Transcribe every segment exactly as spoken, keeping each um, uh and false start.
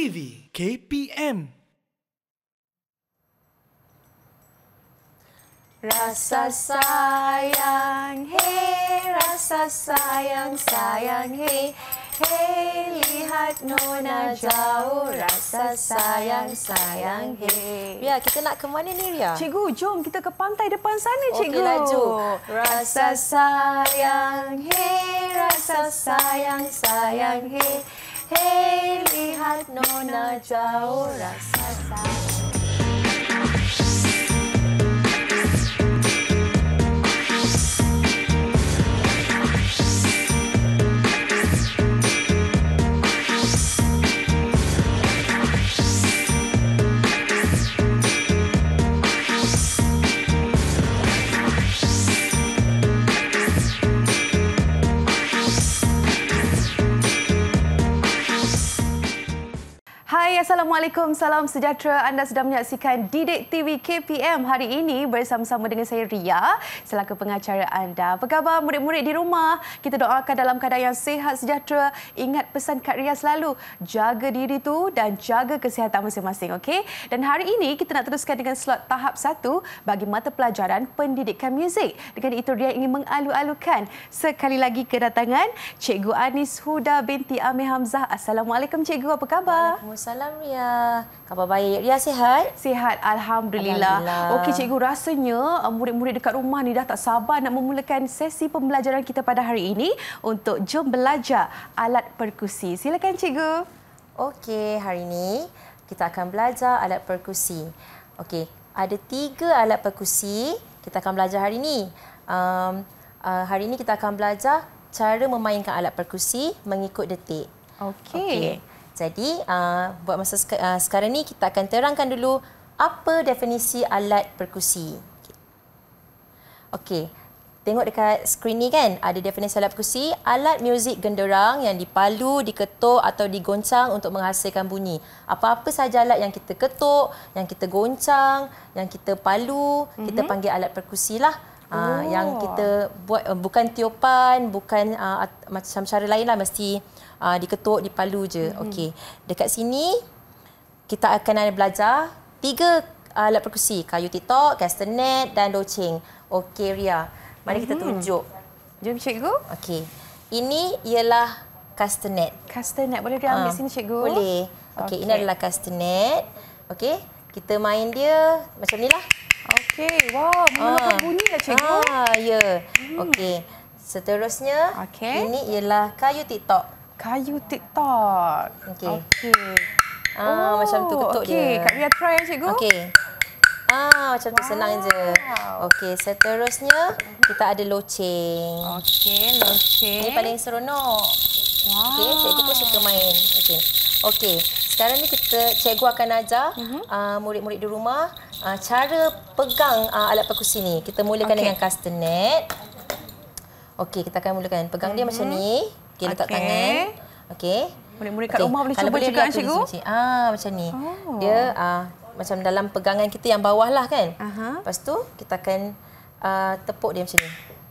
T V K P M. Rasa sayang, hey, rasa sayang, sayang, hey, hey, lihat Nona jauh, rasa sayang, sayang, hey. Ria, kita nak ke mana ni, Ria? Cikgu, jom kita ke pantai depan sana, Cikgu. Okey, laju. Rasa sayang, hey, rasa sayang, sayang, hey, hey, lihat Nona jauh, rasa sayang. Hai, Assalamualaikum. Salam sejahtera. Anda sedang menyaksikan Didik T V K P M hari ini bersama-sama dengan saya Ria selaku pengacara anda. Apa khabar murid-murid di rumah? Kita doakan dalam keadaan yang sihat sejahtera. Ingat pesan Kak Ria selalu, jaga diri tu dan jaga kesihatan masing-masing, okey? Dan hari ini kita nak teruskan dengan slot tahap satu bagi mata pelajaran pendidikan muzik. Dengan itu Ria ingin mengalu-alukan sekali lagi kedatangan Cikgu Anis Huda binti Amir Hamzah. Assalamualaikum Cikgu, apa khabar? Waalaikumsalam Ria. Khabar baik. Ria sihat? Sihat, Alhamdulillah. Alhamdulillah. Okey Cikgu, rasanya murid-murid dekat rumah ni dah tak sabar nak memulakan sesi pembelajaran kita pada hari ini untuk jom belajar alat perkusi. Silakan Cikgu. Okey, hari ini kita akan belajar alat perkusi. Okey, ada tiga alat perkusi kita akan belajar hari ini. Um, uh, hari ini kita akan belajar cara memainkan alat perkusi mengikut detik. Okey. Okey. Jadi, uh, buat masa sek- uh, sekarang ni kita akan terangkan dulu apa definisi alat perkusi. Okey. Tengok dekat skrin ni kan, ada definisi alat perkusi, alat muzik genderang yang dipalu, diketuk atau digoncang untuk menghasilkan bunyi. Apa-apa sahaja alat yang kita ketuk, yang kita goncang, yang kita palu, mm-hmm. kita panggil alat perkusi lah. Uh, oh. Yang kita buat uh, bukan tiupan, bukan uh, macam cara lain lah, mesti uh, diketuk, dipalu je. Mm-hmm. Okey. Dekat sini kita akan ada belajar tiga alat perkusi, kayu titok, castanet dan loceng. Okey Ria, mari mm-hmm. kita tunjuk. Jom Cikgu. Okey. Ini ialah castanet. Castanet, boleh dia ambil uh, sini Cikgu? Boleh. Okey, okay. Ini adalah castanet. Okey, kita main dia macam ni lah. Okey, wow, mengeluarkan ah. bunyi lah Cikgu. Ah, ya. Hmm. Okey. Seterusnya, okay. ini ialah kayu titok. Kayu titok. Okey. Okey. Ah, oh, macam tu ketuk okay. dia. Kak Ria try Cikgu. Okey. Ah, macam tu wow. Senang je. Okey, seterusnya kita ada loceng. Okey, loceng. Ini paling seronok. Wow. Okey, cikgu pun suka main. Okey. Okey, sekarang ni kita cikgu akan ajar uh-huh. uh, murid-murid di rumah uh, cara pegang uh, alat perkusi ni. Kita mulakan okay. dengan castanet. Okey, kita akan mulakan. Pegang uh-huh. dia macam ni. Okey, letak okay. tangan. Okey. Murid-murid kat okay. rumah boleh cuba juga Cikgu. Macam, ah, macam ni. Oh. Dia uh, macam dalam pegangan kita yang bawah lah kan. Uh-huh. Lepas tu kita akan uh, tepuk dia macam ni.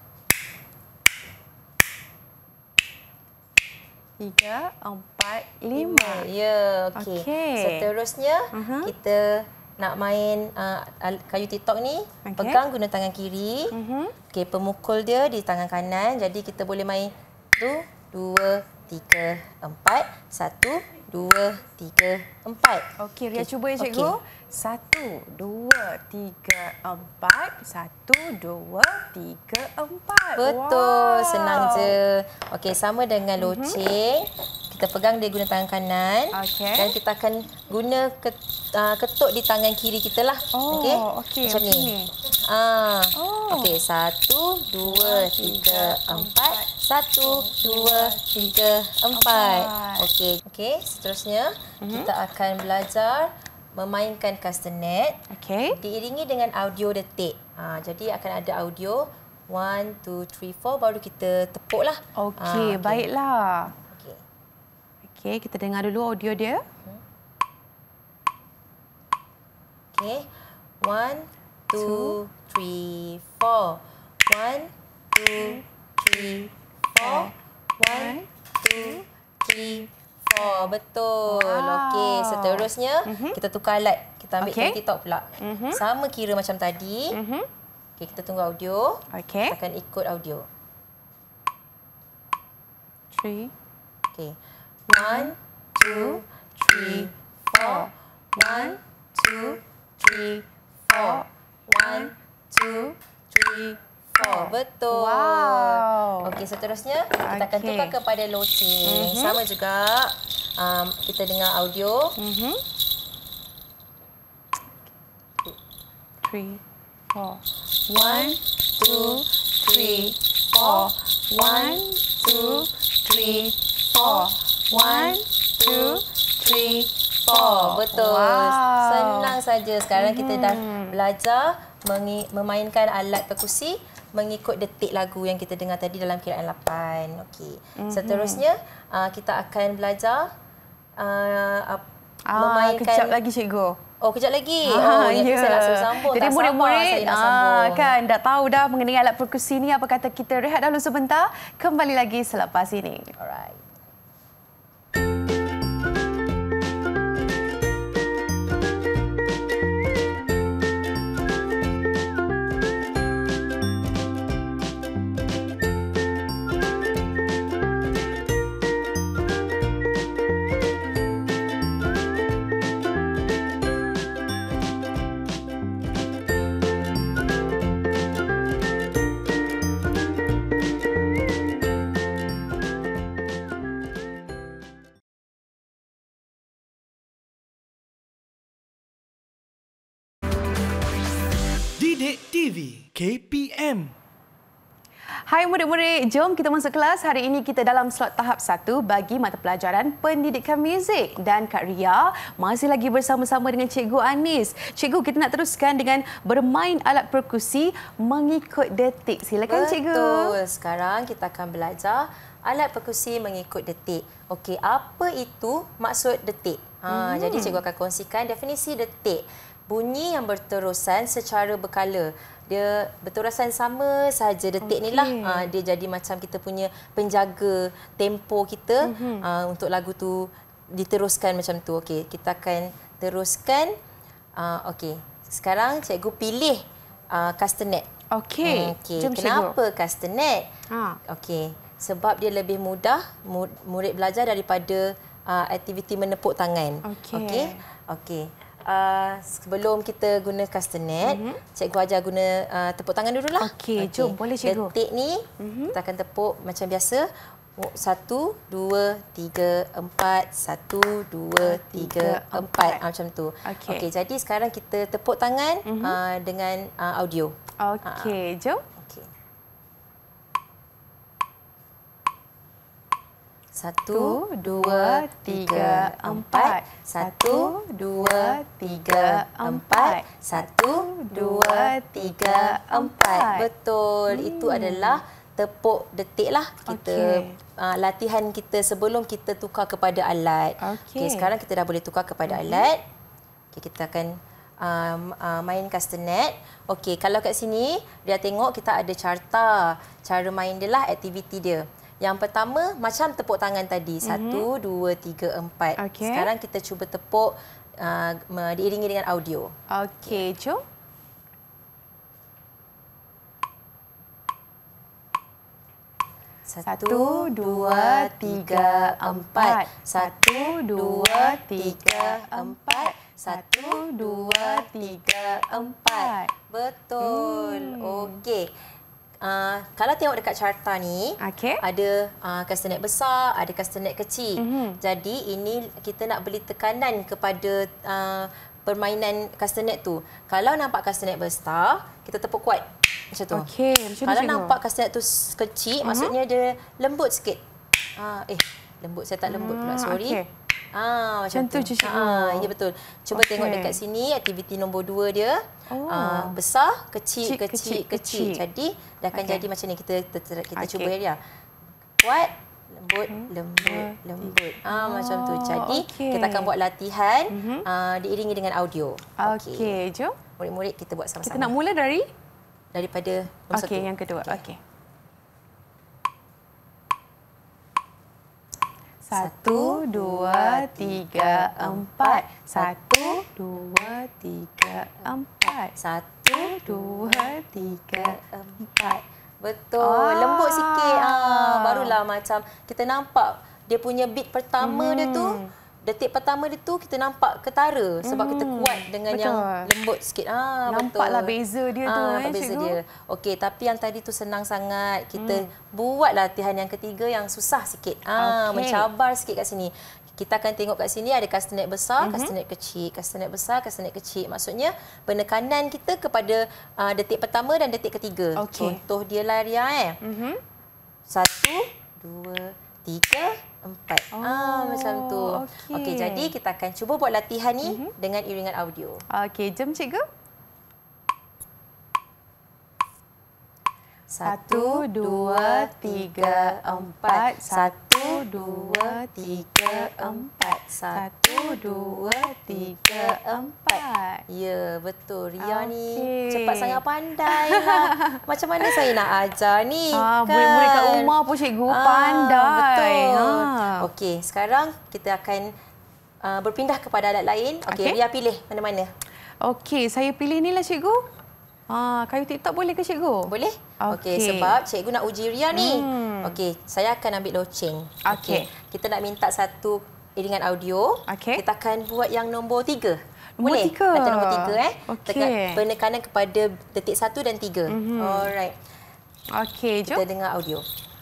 Tiga, empat, lima. Ya, okey. Okay. Seterusnya, uh-huh. kita nak main uh, kayu titok ni. Okay. Pegang guna tangan kiri. Uh-huh. Okey, pemukul dia di tangan kanan. Jadi kita boleh main satu, dua, tiga, empat. Satu, dua, tiga, empat. Okey, Ria okay. cuba ya Cikgu. Okay. Satu, dua, tiga, empat. Satu, dua, tiga, empat. Betul, wow. senang je. Okey, sama dengan loceng. Mm-hmm. Kita pegang dia guna tangan kanan. Okay. Dan kita akan guna ket, uh, ketuk di tangan kiri kita lah. Oh, okey. Okay, macam ni. ni. Ah. Oh. Okey, satu, dua, tiga, empat. Satu, dua, tiga, empat. Okey. Okey, seterusnya mm-hmm. kita akan belajar memainkan castanet. Okey. Diiringi dengan audio detik. Ha, jadi akan ada audio one, two, three, four baru kita tepuk lah. Okey, ha, okay. baiklah. Okey. Okey, kita dengar dulu audio dia. Okey. One, two, three, four. One, two, three, four. One, two, three, four. Betul. Wow. Okey, seterusnya Mm-hmm. kita tukar alat. Kita ambil Okey. twenty top pula. Mhm. Sama kira macam tadi. Mhm. Okey, kita tunggu audio. Okey. Kita akan ikut audio. Three. Okey. One, two, three, four. One, two, three, four. One, two, three, four. Betul. Wow. Okey, seterusnya kita akan Okey. tukar kepada loceng. Mhm. Sama juga. Um, kita dengar audio. Mhm. Three, four. One, two, three, four. One, two, three, four. One, two, three, four. Betul. Wow. Senang saja. Sekarang kita dah belajar mengi- memainkan alat perkusi mengikut detik lagu yang kita dengar tadi dalam kiraan lapan. Okey. Seterusnya uh, kita akan belajar uh, ap- Ah, memainkan. kejap lagi cikgu. Oh, kejap lagi. Ah, oh, ya. ya. Saya nak suruh sambung. Jadi tak sabar murid-murid saya nak ah, sambung. kan dah tahu dah mengenai alat perkusi ni. Apa kata kita rehat dahulu sebentar, kembali lagi selepas ini. Alright. Didik T V K P M. Hai murid-murid, jom kita masuk kelas. Hari ini kita dalam slot tahap satu bagi mata pelajaran pendidikan muzik. Dan Kak Ria masih lagi bersama-sama dengan Cikgu Anis. Cikgu, kita nak teruskan dengan bermain alat perkusi mengikut detik. Silakan Cikgu. Betul. Sekarang kita akan belajar alat perkusi mengikut detik. Okey, apa itu maksud detik? Ha, hmm. Jadi cikgu akan kongsikan definisi detik. Bunyi yang berterusan secara berkala. Dia berterusan sama saja detik Okey. ni lah. Ha, dia jadi macam kita punya penjaga tempo kita mm-hmm. ha, untuk lagu tu diteruskan macam tu. Okey, kita akan teruskan. Uh, Okey, sekarang cikgu pilih uh, castanet. Okey, Hmm, okay. jom Kenapa castanet? Ha. Okey, sebab dia lebih mudah murid belajar daripada uh, aktiviti menepuk tangan. Okey. Okey. Okey. Uh, sebelum kita guna castanet, mm-hmm. cikgu ajar guna uh, tepuk tangan dululah. Okey, jom boleh cikgu. Detik ni mm-hmm. kita akan tepuk macam biasa. Satu, dua, tiga, empat. Satu, dua, tiga, empat. Ah, macam tu. Okey. Okey, jadi sekarang kita tepuk tangan mm-hmm. uh, dengan uh, audio. Okey, jom. Okey. Satu, dua, tiga, empat. Satu, dua, tiga, empat. Satu, dua, tiga, empat. Betul. Hmm. Itu adalah tepuk detik lah. Kita Okey. uh, latihan kita sebelum kita tukar kepada alat. Okey. Okey, sekarang kita dah boleh tukar kepada hmm. alat. Okey, kita akan um, uh, main castanet. Okey, kalau kat sini dia tengok kita ada carta. Cara main dia lah, aktiviti dia. Yang pertama, macam tepuk tangan tadi. Satu, mm-hmm. dua, tiga, empat. Okay. Sekarang kita cuba tepuk uh, diiringi dengan audio. Okey, jom. Satu, dua, tiga, empat. Satu, dua, tiga, empat. Satu, dua, tiga, empat. Betul. Hmm. Okey. Uh, kalau tengok dekat carta ni, okay. ada uh, castanet besar, ada castanet kecil. Mm-hmm. Jadi ini kita nak beri tekanan kepada uh, permainan castanet tu. Kalau nampak castanet besar, kita tepuk kuat macam tu. Okey, macam kalau cikgu. nampak castanet tu kecil, mm-hmm. maksudnya dia lembut sikit. Uh, eh, lembut saya tak lembut pula, sorry. Okay. Ah, macam, macam tu, tu. cikgu. Ah, ya betul. Cuba okay. tengok dekat sini, aktiviti nombor dua dia. Oh. Ah, besar, kecil, Cik, kecil, kecil, kecil. Jadi dah akan okay. jadi macam ni. Kita kita, kita okay. cuba ya. Kuat, lembut, lembut, lembut. Ah, oh, macam tu. Jadi okay. kita akan buat latihan mm-hmm. ah, diiringi dengan audio. Okey, okay, jom. Murid-murid kita buat sama-sama. Kita nak mula dari daripada nombor Okey, satu. yang kedua. Okey. Okay. Satu, dua, tiga, empat. Satu, dua, tiga, empat. Satu, Dua, tiga, empat. betul. Ah. Lembut sikit. Ah, barulah macam kita nampak dia punya beat pertama Hmm. dia tu. Detik pertama dia tu kita nampak ketara sebab kita kuat dengan betul. yang lembut sikit. Ah, Nampaklah betul. beza dia tu, Ah, eh, nampak beza cikgu. dia. Okey, tapi yang tadi tu senang sangat. Kita buat latihan yang ketiga yang susah sikit. Ah, Okey. mencabar sikit kat sini. Kita akan tengok kat sini ada castanet besar, castanet kecil, castanet besar, castanet kecil. Maksudnya penekanan kita kepada uh, detik pertama dan detik ketiga. Okey. Contoh dia lah Ria eh. Mhm. Satu, dua, tiga, empat. Oh, ah, macam tu. okey. Okey, jadi kita akan cuba buat latihan ni dengan iringan audio. Okey, jom cikgu. Satu, dua, tiga, empat. Satu, dua, tiga, empat. Satu, dua, tiga, empat. Ya, betul. Ria ni Okey. cepat sangat pandai lah. Macam mana saya nak ajar ni? Ah, kan? murid-murid kat rumah pun cikgu Ah, pandai. Betul. Ah. Okey, sekarang kita akan uh, berpindah kepada alat lain. Okey, Okey. Ria pilih mana-mana. Okey, saya pilih ni lah cikgu. Ah, kayu TikTok boleh ke cikgu? Boleh? Okey, Okey. sebab cikgu nak uji Ria ni. Hmm. Okey, saya akan ambil loceng. Okey. Kita nak minta satu iringan audio. Okey. Kita akan buat yang nombor tiga. Nombor Boleh? tiga? Kata nombor tiga eh. Okey. Tekan penekanan kepada detik satu dan tiga. Mm-hmm. Alright. Okey, jom. Kita dengar audio.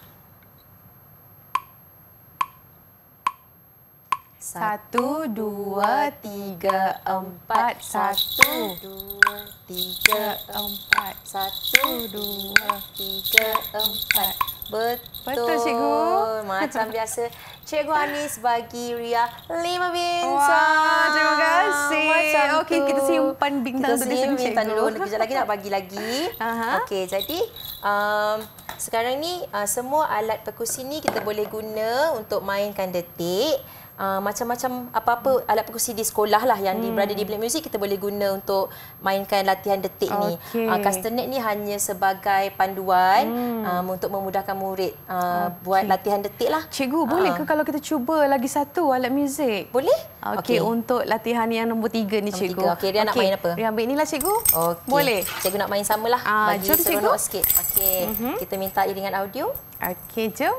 Satu, dua, tiga, empat. Satu, dua, tiga, empat. Satu, dua, tiga, empat. Betul. Betul, cikgu. Macam biasa, Cikgu Anis bagi Ria lima bintang. Wah, terima kasih. Macam Okey, tu. kita simpan bintang kita tu di sini, simpan bintang cikgu. dulu. Kejap lagi nak bagi lagi. Aha. Okey, jadi um, sekarang ni uh, semua alat perkusi ni kita boleh guna untuk mainkan detik. Uh, macam-macam apa-apa alat perkusi di sekolah lah yang hmm. di, berada di bilik muzik kita boleh guna untuk mainkan latihan detik ni. Okey. Uh, castanet ni hanya sebagai panduan hmm. um, untuk memudahkan murid uh, buat latihan detik lah. Cikgu, boleh ke kalau kita cuba lagi satu alat muzik? Boleh? Okey, Okey. untuk latihan yang nombor tiga ni, Nombor cikgu. tiga. Okey, Ria nak main apa? Ria ambil ni lah, cikgu. Okey. Boleh? Cikgu nak main samalah. Ah, Bagi jom, seronok cikgu. sikit. Okey. Mm-hmm. Kita minta iringan audio. Okey, jom.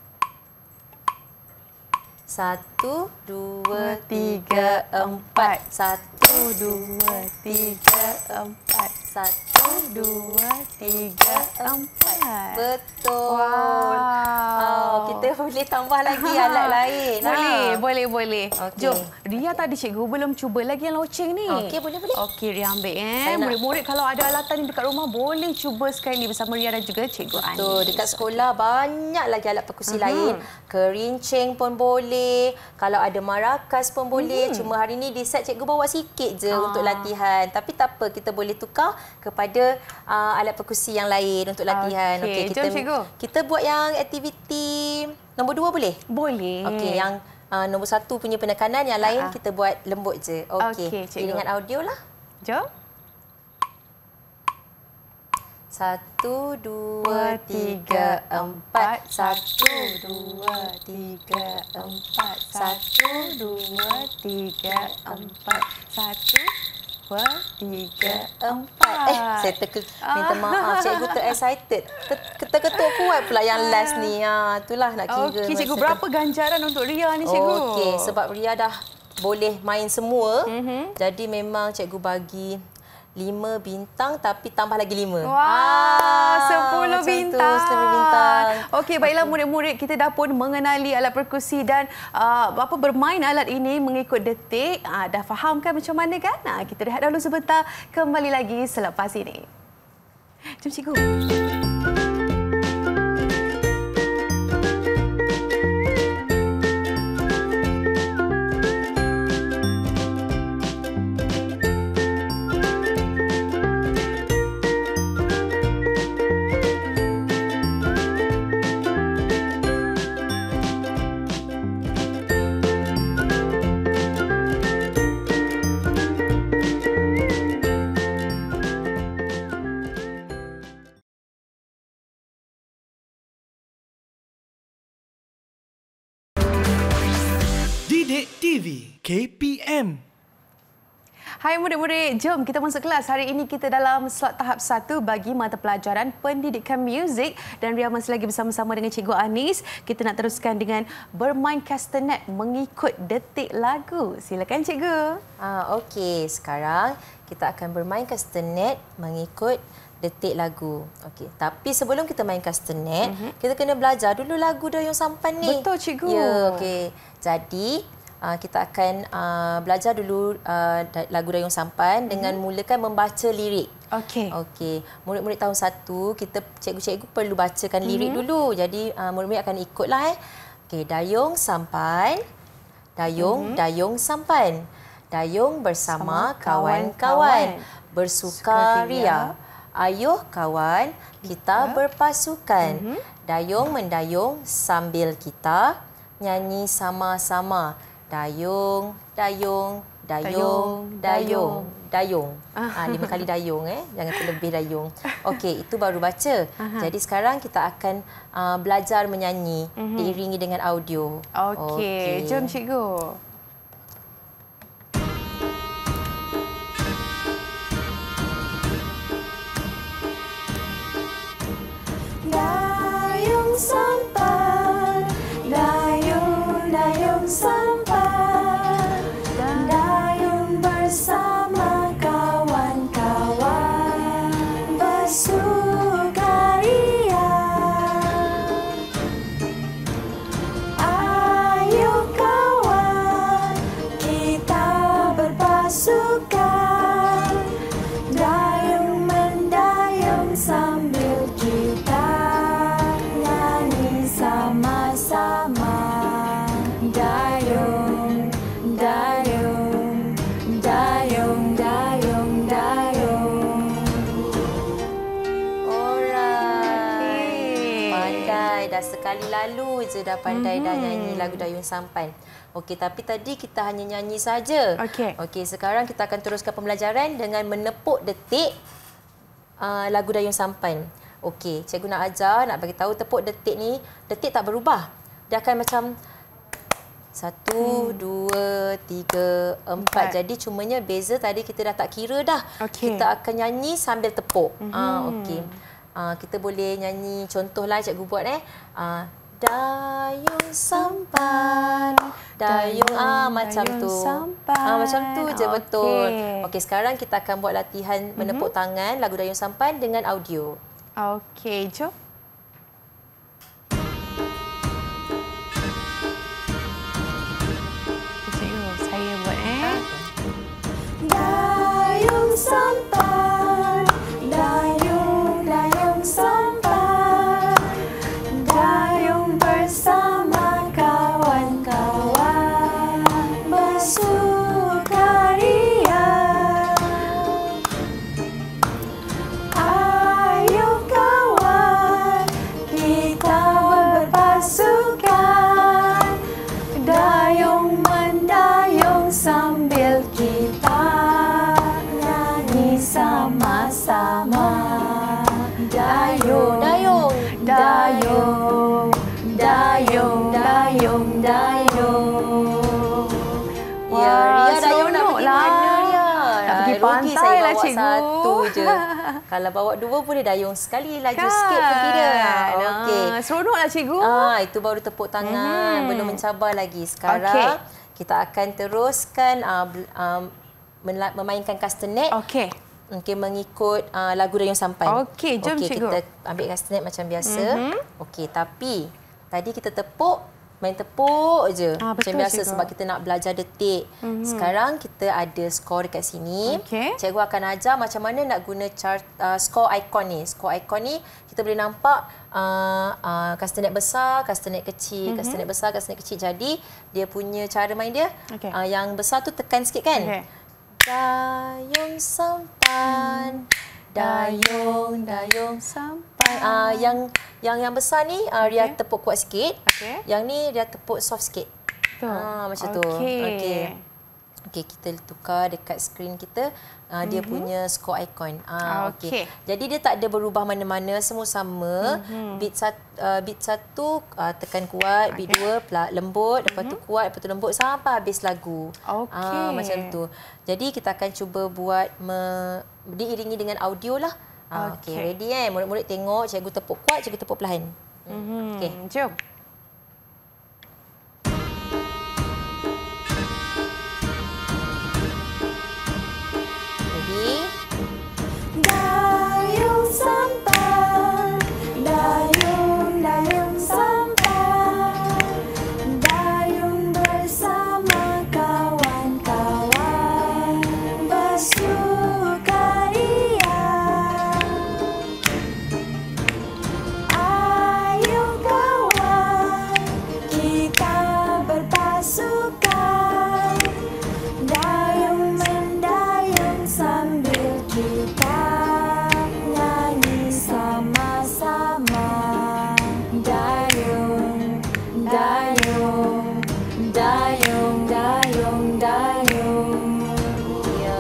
Satu, dua, tiga, empat. Satu, Dua, tiga, empat. satu, Dua, tiga, empat. Betul. Wow. Oh, kita boleh tambah lagi alat lain. Boleh, ha. boleh, boleh. Okey. Jom. Ria tadi cikgu belum cuba lagi yang loceng ni. Okey, boleh, boleh. Okey, Ria ambil eh. Saya nak- Murid-murid kalau ada alatan ni dekat rumah boleh cuba sekali bersama Ria dan juga cikgu Anis. Betul, dekat sekolah banyak lagi alat perkusi uh-huh. lain. Kerincing pun boleh. Kalau ada marakas pun boleh. Hmm. Cuma hari ni di set cikgu bawa sikit je ah. untuk latihan. Tapi tak apa, kita boleh tukar kepada uh, alat perkusi yang lain untuk latihan. Okey, Okey, kita jom, cikgu. kita buat yang aktiviti nombor dua boleh? Boleh. Okey, yang uh, nombor satu punya penekanan, yang lain Ah. kita buat lembut je. Okey, Okey, cikgu. iringan audio lah. Jom. Satu, dua, tiga, empat. Satu, dua, tiga, empat. Satu, dua, tiga, empat. Satu, dua, tiga, Empat. Eh, saya terke, minta maaf. Cikgu ter-excited. Ter- Terketuk kuat pula yang last ni. Ha, itulah nak kira. Okey, cikgu, masa berapa ganjaran untuk Ria ni, cikgu? Okey, sebab Ria dah boleh main semua. Mhm. Jadi memang cikgu bagi lima bintang tapi tambah lagi lima. Wah, sepuluh macam bintang. Tu, sepuluh bintang. Okey, baiklah murid-murid, kita dah pun mengenali alat perkusi dan uh, apa bermain alat ini mengikut detik. Uh, dah faham kan macam mana kan? Uh, kita rehat dahulu sebentar, kembali lagi selepas ini. Jom cikgu. Didik T V K P M. Hai murid-murid, jom kita masuk kelas. Hari ini kita dalam slot tahap satu bagi mata pelajaran pendidikan muzik dan Ria masih lagi bersama-sama dengan Cikgu Anis. Kita nak teruskan dengan bermain kastanet mengikut detik lagu. Silakan Cikgu. Ah, okey, sekarang kita akan bermain kastanet mengikut detik lagu. Okey, tapi sebelum kita main kastanet, mm-hmm. kita kena belajar dulu lagu Dayung Sampan ni. Betul Cikgu. Ya, okey. Jadi Uh, kita akan uh, belajar dulu uh, lagu Dayung Sampan dengan mm-hmm. mulakan membaca lirik. Okey. Okey. Murid-murid tahun satu, kita cikgu-cikgu perlu bacakan lirik mm-hmm. dulu. Jadi uh, murid-murid akan ikutlah eh. Okey, Dayung Sampan. Dayung, mm-hmm. Dayung Sampan. Dayung bersama kawan-kawan bersukaria. Ayuh kawan, kita berpasukan. Mm-hmm. Dayung mendayung sambil kita nyanyi sama-sama. Dayung, dayung, dayung, dayung, dayung. Ah, lima kali dayung eh, jangan terlebih dayung. Okey, itu baru baca. Aha. Jadi sekarang kita akan uh, belajar menyanyi mm-hmm. diiringi dengan audio. Okey, okay. Jom Cikgu. Dayung Sampan, dayung, dayung Sampan. Bersama kawan-kawan bersukaria. Ayo kawan, kita berpasukan. Dayung mendayung sambil kita nyanyi sama-sama. Dayung, dayung. Dayung, dayung, dayung. Alright. Pandai. Dah sekali lalu je dah pandai mm-hmm. dah nyanyi lagu Dayung Sampan. Okey, tapi tadi kita hanya nyanyi saja. Okey. Okey, sekarang kita akan teruskan pembelajaran dengan menepuk detik uh, lagu Dayung Sampan. Okey, cikgu nak ajar, nak bagi tahu tepuk detik ni, detik tak berubah. Dia akan macam Satu, hmm. dua, tiga, empat. empat. Jadi cumanya beza tadi kita dah tak kira dah. Okay. Kita akan nyanyi sambil tepuk. Mm-hmm. Ah, okey. Ah, kita boleh nyanyi contohlah cikgu buat eh. Ah, Dayung Sampan. Dayung, dayung ah macam dayung tu. Sampan. Ah macam tu je okay. Betul. Okey, sekarang kita akan buat latihan mm-hmm. menepuk tangan lagu Dayung Sampan dengan audio. Okey, jom. Dayung Sampan, dayung, dayung sampan. Dayung bersama kawan-kawan bersukaria. Ayo kawan, kita berpasukan. Dayung mendayung sambil kita sama-sama. Dayung, dayung, dayung, dayung, dayung, dayung. Ya, Ria dayung nak pergi lah. mana Ria? Nak pergi Rugi pantai saya lah bawa cikgu. satu je. Kalau bawa dua boleh dayung sekali, laju kan. sikit pergi dia. Okey. Ah, seronoklah cikgu. Ah, itu baru tepuk tangan, hmm. belum mencabar lagi. Sekarang okay. kita akan teruskan uh, um, memainkan kastanet. Okey. Okey, mengikut uh, lagu Dayung Sampan. Okey, jom okay, cikgu. Kita ambil kastanet macam biasa. Mm-hmm. Okey, tapi tadi kita tepuk, main tepuk je. Ah, macam biasa cikgu. Sebab kita nak belajar detik. Mm-hmm. Sekarang kita ada skor dekat sini. Okay. Cikgu akan ajar macam mana nak guna chart uh, skor ikon ni. Skor ikon ni kita boleh nampak uh, uh, kastanet besar, kastanet kecil, mm-hmm. kastanet besar, kastanet kecil. Jadi dia punya cara main dia, okay. uh, yang besar tu tekan sikit kan. Okay. Dayung Sampan, dayung, dayung sampan. Uh, yang yang yang besar ni uh, Ria okay. tepuk kuat sikit. Okay. Yang ni Ria tepuk soft sikit. Ah uh, macam okay. tu. Okey. Okey, kita tukar dekat skrin kita. Uh, dia mm-hmm. punya score icon. Ah, okey. Okay. Jadi dia tak ada berubah mana-mana, semua sama. Mm-hmm. Beat satu, uh, beat satu uh, tekan kuat, okay. beat dua lembut, lepas mm-hmm. tu kuat, lepas tu lembut sampai habis lagu. Okey. Ah, macam tu. Jadi kita akan cuba buat me, diiringi dengan audio lah. Ah, okey, okay. Ready eh? Murid-murid tengok, cikgu tepuk kuat, cikgu tepuk perlahan. Mm-hmm. Okey, jom. Dayung sampai, dayung, dayung sampai, dayung bersama kawan-kawan bersukaria. Ayo kawan, kita berpasukan, dayung mendayung sambil kita dayung, dayung, dayung, dayung. Ya,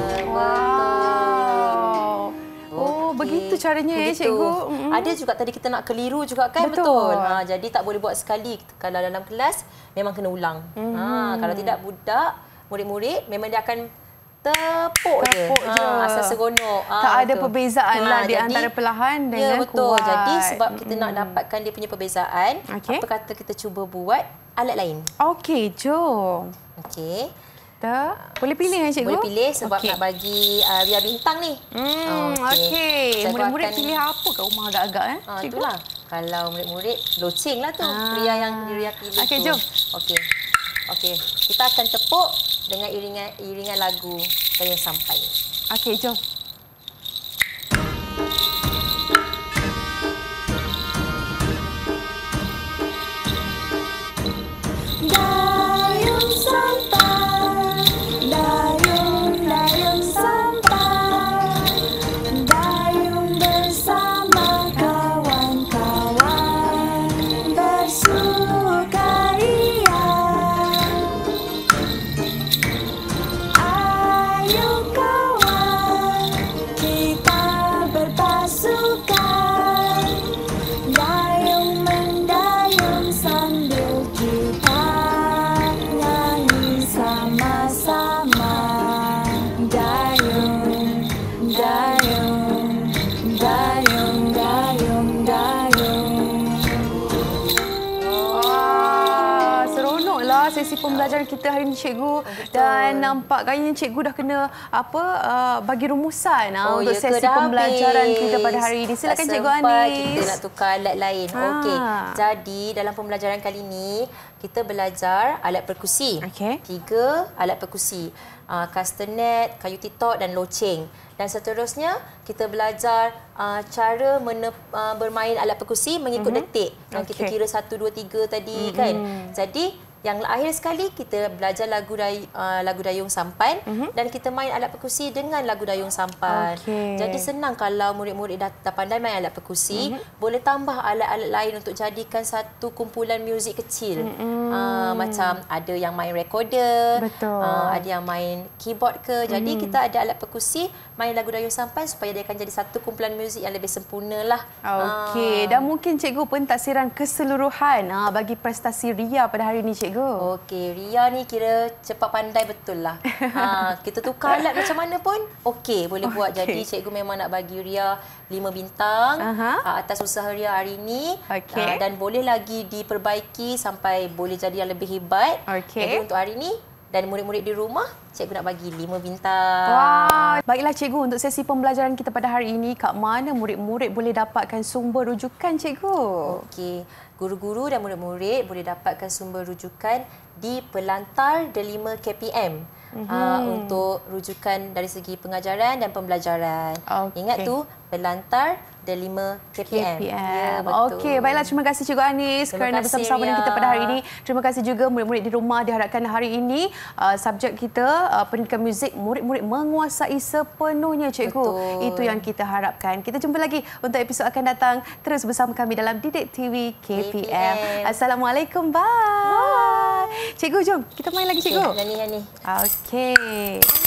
wow. Oh, okay. Begitu caranya ya, cikgu. Mm-hmm. Ada juga tadi kita nak keliru juga kan, betul. betul. Ha, jadi tak boleh buat sekali. Kalau dalam kelas memang kena ulang. Mm-hmm. Ha, kalau tidak budak, murid-murid memang dia akan tepuk, tepuk je. je. Ha, asal seronok. Ha, tak ada betul. perbezaan ha, lah di jadi, antara perlahan dengan ya, betul. kuat. Jadi sebab kita mm. nak dapatkan dia punya perbezaan, okay. apa kata kita cuba buat alat lain. Okey, jom. Okey. Tak. Boleh pilih ya, cikgu? Boleh pilih sebab okay. nak bagi uh, Ria bintang ni. Hmm, okey. Okay. Murid-murid akan... pilih apa kat rumah agak-agak eh? Ha, itulah. Kalau murid-murid loceng lah tu. Ah. Ria yang Ria pilih okay, tu. Okey, jom. Okey. Okey. Kita akan tepuk dengan iringan iringan lagu Dayung Sampai. Okey, jom. Dayung sampai, dayung, dayung sampai, dayung bersama kawan-kawan bersukaria. Ayo kawan, kita berpasukan, dayung mendayung sambil kita sama-sama. Dayung, dayung, dayung, dayung, dayung. Wah, seronoklah sesi pembelajaran kita hari ini, cikgu. Betul. Dan nampaknya cikgu dah kena apa uh, bagi rumusan oh, untuk ya, sesi pembelajaran habis. kita pada hari ini. Silakan cikgu Anis. Kita nak tukar alat lain. Ha. Okey. Jadi dalam pembelajaran kali ini kita belajar alat perkusi. Okay. Tiga alat perkusi. Uh, castanet, kayu titok dan loceng. Dan seterusnya kita belajar uh, cara menep, uh, bermain alat perkusi mengikut mm-hmm. detik. Yang okay. kita kira satu, dua, tiga tadi mm-hmm. kan. Jadi yang akhir sekali kita belajar lagu day, uh, lagu Dayung Sampan mm-hmm. dan kita main alat perkusi dengan lagu Dayung Sampan. Okay. Jadi senang kalau murid-murid dah, dah pandai main alat perkusi, mm-hmm. boleh tambah alat-alat lain untuk jadikan satu kumpulan muzik kecil. Mm-hmm. Uh, macam ada yang main recorder, uh, ada yang main keyboard ke. Jadi mm-hmm. kita ada alat perkusi, main lagu Dayung Sampan supaya dia akan jadi satu kumpulan muzik yang lebih sempurna lah. Okey, uh. dan mungkin cikgu pentadsiran keseluruhan uh, bagi prestasi Ria pada hari ini, cikgu. Okey, Ria ni kira cepat pandai betul lah. Ha, kita tukar alat macam mana pun okey, boleh okay. buat. Jadi cikgu memang nak bagi Ria lima bintang uh-huh. ha, atas usaha Ria hari ini. Okay. Ha, dan boleh lagi diperbaiki sampai boleh jadi yang lebih hebat. Okay. Jadi untuk hari ini dan murid-murid di rumah, cikgu nak bagi lima bintang. Wah, baiklah cikgu, untuk sesi pembelajaran kita pada hari ini, kat mana murid-murid boleh dapatkan sumber rujukan, cikgu? Okey. Guru-guru dan murid-murid boleh dapatkan sumber rujukan di Pelantar Delima K P M mm-hmm. uh, untuk rujukan dari segi pengajaran dan pembelajaran. Okay. Ingat tu, Pelantar Delima K P M. K P M. Ya, betul. Okey, baiklah, terima kasih Cikgu Anis terima kerana bersama-sama dengan kita pada hari ini. Terima kasih juga murid-murid di rumah. Diharapkan hari ini uh, subjek kita uh, pendidikan muzik, murid-murid menguasai sepenuhnya, cikgu. Betul. Itu yang kita harapkan. Kita jumpa lagi untuk episod akan datang. Terus bersama kami dalam Didik T V K P M. K P M. Assalamualaikum. Bye. Bye. Cikgu, jom. Kita main lagi, cikgu. Okay, yang ni, yang ni. Okey.